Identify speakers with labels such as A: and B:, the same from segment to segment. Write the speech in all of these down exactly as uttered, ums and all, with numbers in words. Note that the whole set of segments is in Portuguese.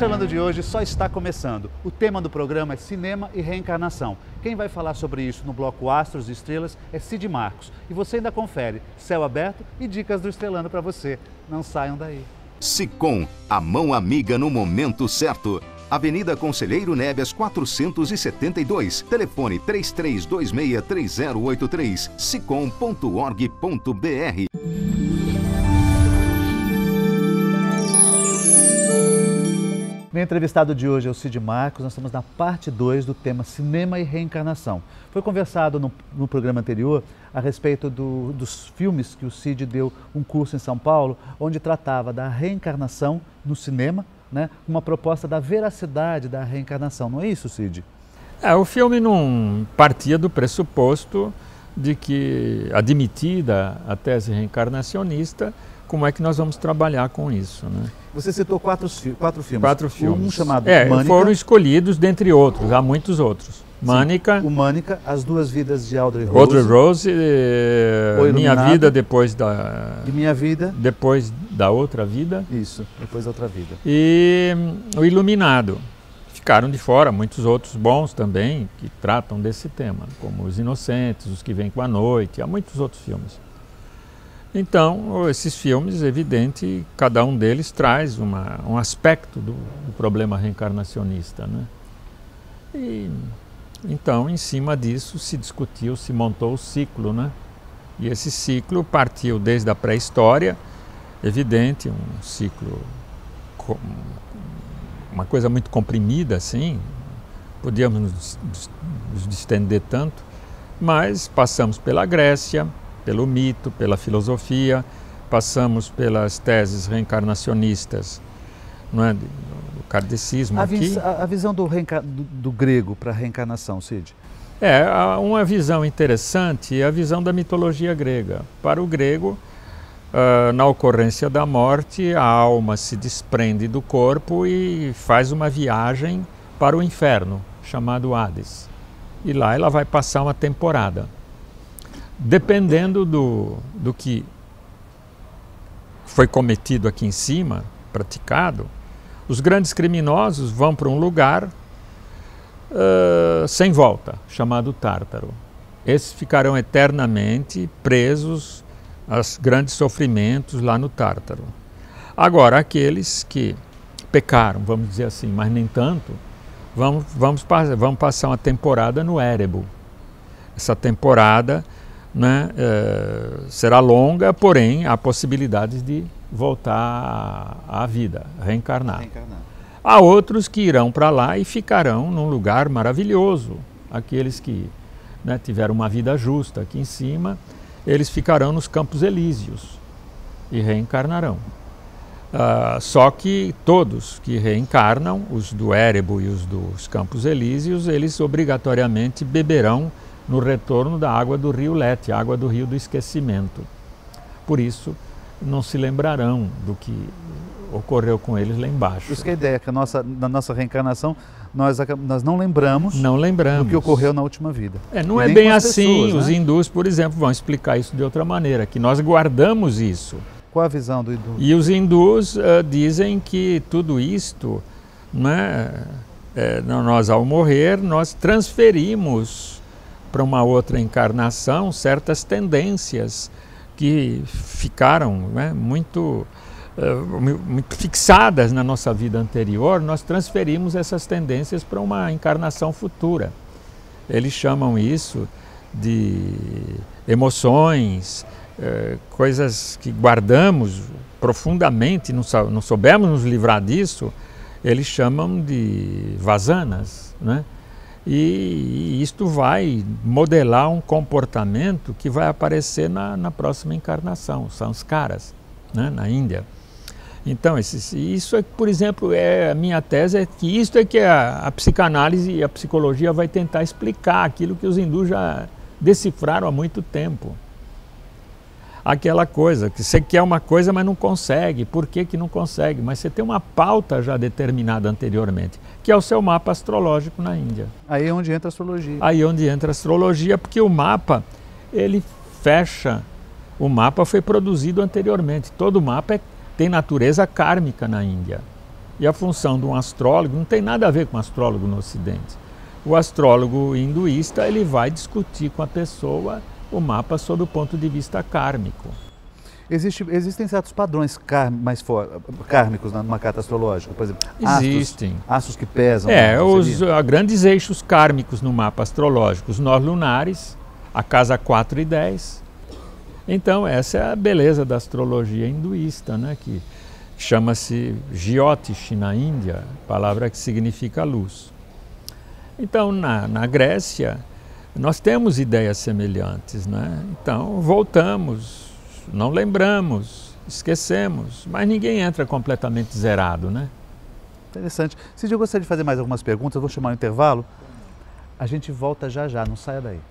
A: Estrelando de hoje só está começando. O tema do programa é cinema e reencarnação. Quem vai falar sobre isso no bloco Astros e Estrelas é Cid Marcos. E você ainda confere Céu Aberto e dicas do Estrelando para você. Não saiam daí.
B: Sicom, a mão amiga no momento certo. Avenida Conselheiro Neves quatrocentos e setenta e dois. Telefone três três dois seis, três zero oito três. sicom ponto org ponto br.
A: Meu entrevistado de hoje é o Cid Marcos. Nós estamos na parte dois do tema Cinema e Reencarnação. Foi conversado no, no programa anterior a respeito do, dos filmes que o Cid deu um curso em São Paulo, onde tratava da reencarnação no cinema, né, uma proposta da veracidade da reencarnação. Não é isso, Cid?
C: É, o filme não partia do pressuposto de que, admitida a tese reencarnacionista, como é que nós vamos trabalhar com isso, né?
A: Você citou quatro, quatro filmes.
C: Quatro filmes.
A: Um chamado
C: é,
A: Mânica.
C: Foram escolhidos dentre outros, há muitos outros. Mânica.
A: Sim, o Mânica, As Duas Vidas de Audrey Rose.
C: Audrey Rose, eh, Minha Vida depois da...
A: De Minha Vida.
C: Depois da Outra Vida.
A: Isso, depois da Outra Vida.
C: E hum, O Iluminado. Ficaram de fora muitos outros bons também, que tratam desse tema, como Os Inocentes, Os que Vêm com a Noite, há muitos outros filmes. Então, esses filmes, evidente, cada um deles traz uma, um aspecto do, do problema reencarnacionista, né? E, então, em cima disso, se discutiu, se montou o ciclo, né? E esse ciclo partiu desde a pré-história, evidente, um ciclo, com, uma coisa muito comprimida, assim, podíamos nos, nos distender tanto, mas passamos pela Grécia, pelo mito, pela filosofia, passamos pelas teses reencarnacionistas, não é, do kardecismo
A: a
C: aqui.
A: Vis, a, a visão do, do, do grego para a reencarnação, Cid?
C: É, uma visão interessante é a visão da mitologia grega. Para o grego, uh, na ocorrência da morte, a alma se desprende do corpo e faz uma viagem para o inferno, chamado Hades. E lá ela vai passar uma temporada. Dependendo do, do que foi cometido aqui em cima, praticado, os grandes criminosos vão para um lugar uh, sem volta, chamado Tártaro. Esses ficarão eternamente presos aos grandes sofrimentos lá no Tártaro. Agora, aqueles que pecaram, vamos dizer assim, mas nem tanto, vamos, vamos, vamos passar uma temporada no Érebo. Essa temporada, né, é, será longa, porém há possibilidades de voltar à, à vida, reencarnar. reencarnar. Há outros que irão para lá e ficarão num lugar maravilhoso. Aqueles que, né, tiveram uma vida justa aqui em cima, eles ficarão nos Campos Elíseos e reencarnarão. Uh, só que todos que reencarnam, os do Érebo e os dos Campos Elíseos, eles obrigatoriamente beberão no retorno da água do rio Lete, água do rio do esquecimento. Por isso, não se lembrarão do que ocorreu com eles lá embaixo.
A: Isso que é a ideia, que a nossa, na nossa reencarnação, nós, nós não lembramos,
C: não lembramos
A: do que ocorreu na última vida.
C: É, não
A: e
C: é bem assim,
A: pessoas,
C: os
A: né?
C: hindus, por exemplo, vão explicar isso de outra maneira, que nós guardamos isso.
A: Qual a visão do hindu?
C: E os hindus uh, dizem que tudo isto, né, é, nós ao morrer, nós transferimos para uma outra encarnação certas tendências que ficaram, né, muito, uh, muito fixadas na nossa vida anterior, nós transferimos essas tendências para uma encarnação futura. Eles chamam isso de emoções, uh, coisas que guardamos profundamente, não, não soubemos nos livrar disso, eles chamam de vasanas, né? E isto vai modelar um comportamento que vai aparecer na, na próxima encarnação, samskaras, né, na Índia. Então, esses, isso é, por exemplo, é, a minha tese é que isso é que a, a psicanálise e a psicologia vai tentar explicar aquilo que os hindus já decifraram há muito tempo. Aquela coisa, que você quer uma coisa, mas não consegue. Por que que não consegue? Mas você tem uma pauta já determinada anteriormente, que é o seu mapa astrológico na Índia.
A: Aí é onde entra a astrologia.
C: Aí é onde entra a astrologia, porque o mapa, ele fecha. O mapa foi produzido anteriormente. Todo mapa é, tem natureza kármica na Índia. E a função de um astrólogo não tem nada a ver com um astrólogo no Ocidente. O astrólogo hinduísta, ele vai discutir com a pessoa o mapa sob o ponto de vista kármico.
A: Existe, existem certos padrões kár, mais for, kármicos numa carta astrológica, por exemplo,
C: existem
A: astros, astros que pesam.
C: É, os a, grandes eixos kármicos no mapa astrológico, os nós lunares, a casa quatro e dez. Então, essa é a beleza da astrologia hinduísta, né, que chama-se Jyotish na Índia, palavra que significa luz. Então, na, na Grécia, nós temos ideias semelhantes, né? Então, voltamos, não lembramos, esquecemos, mas ninguém entra completamente zerado, né?
A: Interessante. Cid, eu gostaria de fazer mais algumas perguntas, eu vou chamar o intervalo. A gente volta já já, não saia daí.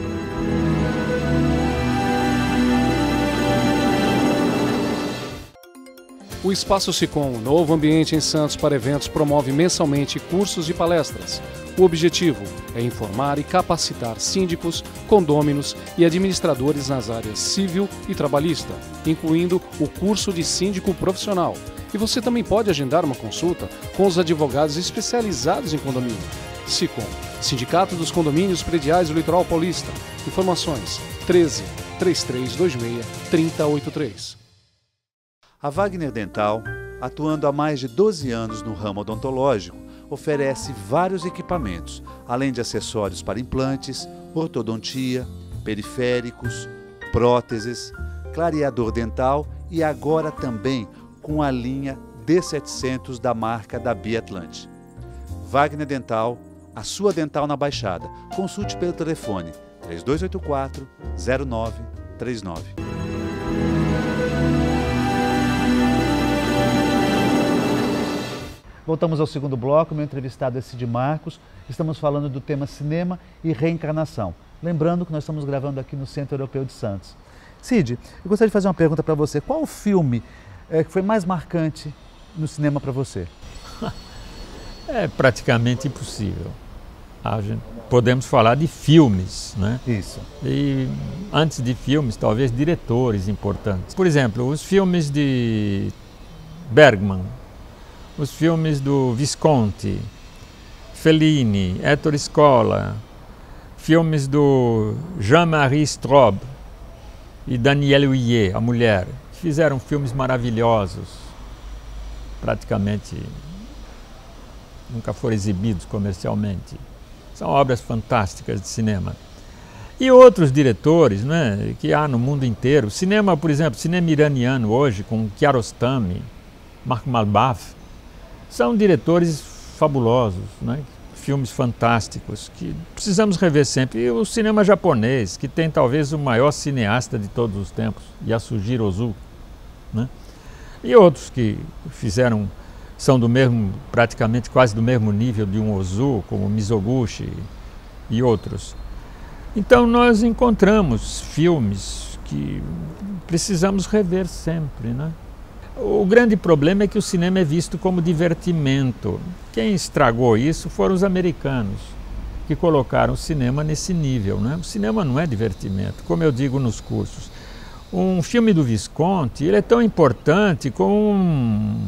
D: O Espaço Sicom, um novo ambiente em Santos para eventos, promove mensalmente cursos e palestras. O objetivo é informar e capacitar síndicos, condôminos e administradores nas áreas civil e trabalhista, incluindo o curso de síndico profissional. E você também pode agendar uma consulta com os advogados especializados em condomínio. Sicom, Sindicato dos Condomínios Prediais do Litoral Paulista. Informações treze, três três dois seis, três zero oito três.
A: A Wagner Dental, atuando há mais de doze anos no ramo odontológico, oferece vários equipamentos, além de acessórios para implantes, ortodontia, periféricos, próteses, clareador dental e agora também com a linha D setecentos da marca da Biatlante. Wagner Dental, a sua dental na Baixada. Consulte pelo telefone três dois oito quatro, zero nove três nove. Voltamos ao segundo bloco, meu entrevistado é Cid Marcos. Estamos falando do tema cinema e reencarnação. Lembrando que nós estamos gravando aqui no Centro Europeu de Santos. Cid, eu gostaria de fazer uma pergunta para você. Qual o filme é, que foi mais marcante no cinema para você?
C: É praticamente impossível. A gente, podemos falar de filmes, né?
A: Isso.
C: E antes de filmes, talvez diretores importantes. Por exemplo, os filmes de Bergman, os filmes do Visconti, Fellini, Ettore Scola, filmes do Jean-Marie Straub e Danielle Huyet, a mulher, que fizeram filmes maravilhosos, praticamente nunca foram exibidos comercialmente. São obras fantásticas de cinema. E outros diretores, né, que há no mundo inteiro. Cinema, por exemplo, cinema iraniano hoje, com Kiarostami, Mark Malbaf, são diretores fabulosos, né? Filmes fantásticos que precisamos rever sempre. E o cinema japonês, que tem talvez o maior cineasta de todos os tempos, Yasujiro Ozu, né? E outros que fizeram, são do mesmo, praticamente quase do mesmo nível de um Ozu, como Mizoguchi e outros. Então nós encontramos filmes que precisamos rever sempre, né? O grande problema é que o cinema é visto como divertimento. Quem estragou isso foram os americanos, que colocaram o cinema nesse nível, né? O cinema não é divertimento, como eu digo nos cursos. Um filme do Visconti, ele é tão importante como um,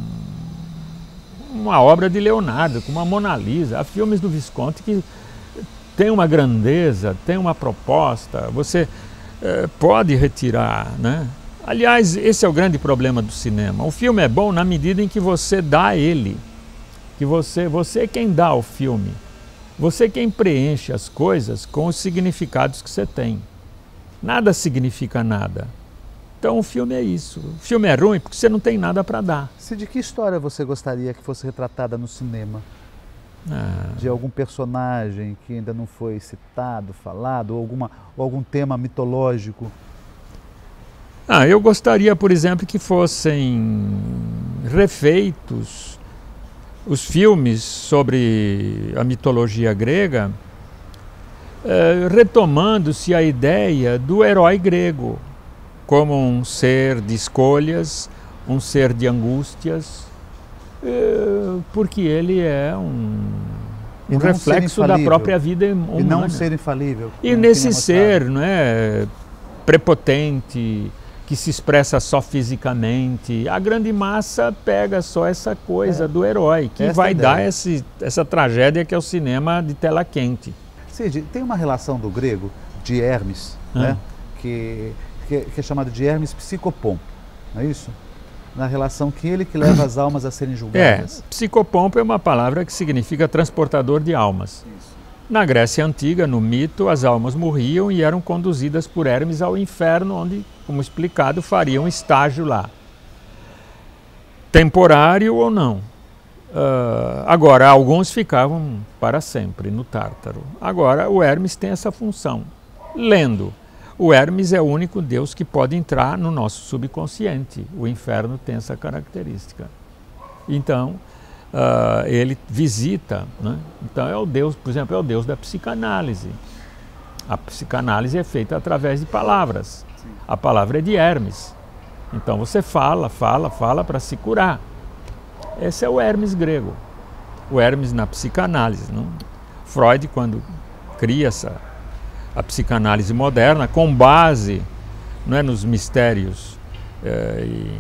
C: uma obra de Leonardo, como a Mona Lisa. Há filmes do Visconti que tem uma grandeza, tem uma proposta, você eh, pode retirar, né? Aliás, esse é o grande problema do cinema. O filme é bom na medida em que você dá ele, que você, você é quem dá o filme, você é quem preenche as coisas com os significados que você tem. Nada significa nada. Então o filme é isso. O filme é ruim porque você não tem nada para dar.
A: Cid, que história você gostaria que fosse retratada no cinema?
C: Ah.
A: De algum personagem que ainda não foi citado, falado, ou, alguma, ou algum tema mitológico?
C: Ah, eu gostaria, por exemplo, que fossem refeitos os filmes sobre a mitologia grega, eh, retomando-se a ideia do herói grego como um ser de escolhas, um ser de angústias, eh, porque ele é um, um reflexo da própria vida humana.
A: E não um ser infalível.
C: E nesse ser, não é, prepotente, que se expressa só fisicamente. A grande massa pega só essa coisa é. do herói, que essa vai dar esse, essa tragédia que é o cinema de tela quente.
A: Cid, tem uma relação do grego, de Hermes, hum. né? que, que, que é chamado de Hermes psicopom, não é isso? Na relação que ele que leva as almas a serem julgadas.
C: É, psicopompo é uma palavra que significa transportador de almas. Isso. Na Grécia Antiga, no mito, as almas morriam e eram conduzidas por Hermes ao inferno, onde, como explicado, fariam estágio lá. Temporário ou não. Uh, agora, alguns ficavam para sempre no Tártaro. Agora, o Hermes tem essa função. Lendo. O Hermes é o único Deus que pode entrar no nosso subconsciente. O inferno tem essa característica. Então, uh, ele visita, né? Então é o Deus, por exemplo, é o Deus da psicanálise. A psicanálise é feita através de palavras. Sim. A palavra é de Hermes. Então você fala, fala, fala para se curar. Esse é o Hermes grego. O Hermes na psicanálise. Não? Freud, quando cria essa a psicanálise moderna, com base, não é, nos mistérios é, e,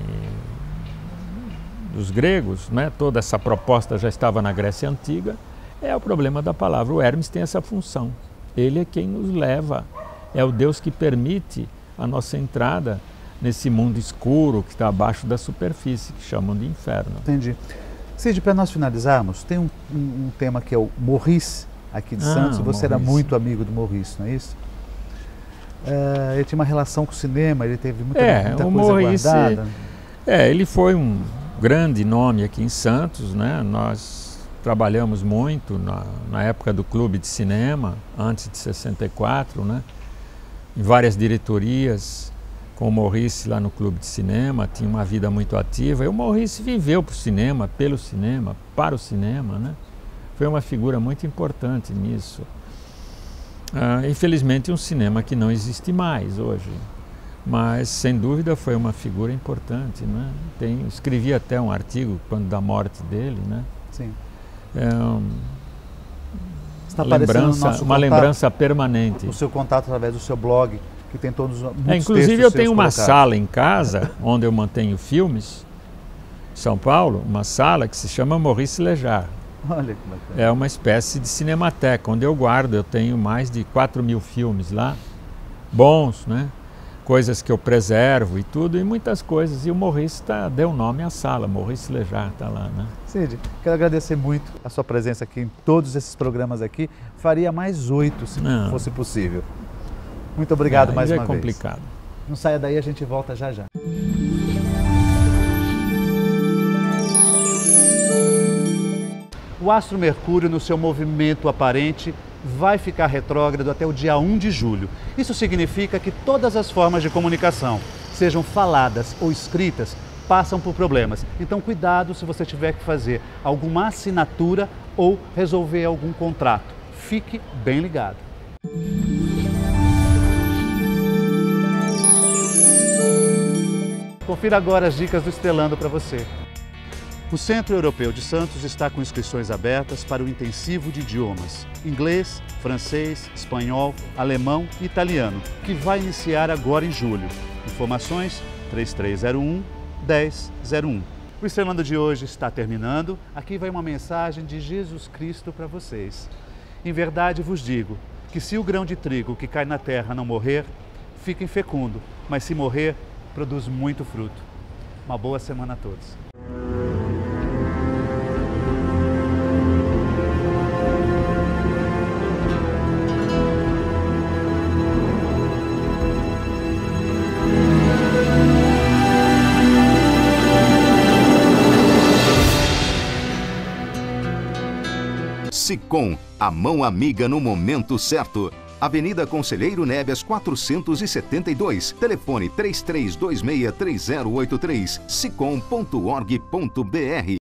C: dos gregos, não é? Toda essa proposta já estava na Grécia Antiga, é o problema da palavra. O Hermes tem essa função. Ele é quem nos leva, é o Deus que permite a nossa entrada nesse mundo escuro que está abaixo da superfície, que chamam de inferno.
A: Entendi. Cid, para nós finalizarmos, tem um, um, um tema que é o Maurice, aqui de ah, Santos, e você Maurice. Era muito amigo do Maurice, não é isso? É, ele tinha uma relação com o cinema, ele teve muita,
C: é,
A: muita
C: o
A: coisa
C: Maurice,
A: guardada.
C: É, ele foi um grande nome aqui em Santos, né? Nós trabalhamos muito na, na época do Clube de Cinema, antes de sessenta e quatro, né? Em várias diretorias, com o Maurice lá no Clube de Cinema, tinha uma vida muito ativa, e o Maurice viveu para o cinema, pelo cinema, para o cinema, né? Foi uma figura muito importante nisso. Ah, infelizmente, um cinema que não existe mais hoje, mas sem dúvida foi uma figura importante, né? Tem, escrevi até um artigo quando da morte dele, né?
A: Sim.
C: É um,
A: Está
C: uma lembrança, uma
A: contato,
C: lembrança permanente.
A: O seu contato através do seu blog, que tem todos muitos
C: é, inclusive eu tenho uma
A: colocados.
C: sala em casa onde eu mantenho filmes, em São Paulo, uma sala que se chama Maurice Léjart.
A: Olha que bacana.
C: É uma espécie de cinemateca, onde eu guardo, eu tenho mais de quatro mil filmes lá, bons, né? Coisas que eu preservo e tudo, e muitas coisas. E o Maurice tá, deu nome à sala, Maurice Léjart está lá, né?
A: Cid, quero agradecer muito a sua presença aqui em todos esses programas aqui. Faria mais oito, se Não. fosse possível. Muito obrigado é, mais uma
C: é
A: vez.
C: complicado.
A: Não saia daí, a gente volta já já. O astro Mercúrio, no seu movimento aparente, vai ficar retrógrado até o dia um de julho. Isso significa que todas as formas de comunicação, sejam faladas ou escritas, passam por problemas. Então, cuidado se você tiver que fazer alguma assinatura ou resolver algum contrato. Fique bem ligado. Confira agora as dicas do Estrelando para você. O Centro Europeu de Santos está com inscrições abertas para o intensivo de idiomas inglês, francês, espanhol, alemão e italiano, que vai iniciar agora em julho. Informações três três zero um, dez zero um. O Estrelando de hoje está terminando. Aqui vai uma mensagem de Jesus Cristo para vocês. Em verdade vos digo que se o grão de trigo que cai na terra não morrer, fica infecundo, mas se morrer, produz muito fruto. Uma boa semana a todos.
B: Sicom, a mão amiga no momento certo. Avenida Conselheiro Neves quatrocentos e setenta e dois. Telefone três três dois seis três zero oito três. sicom ponto org ponto br.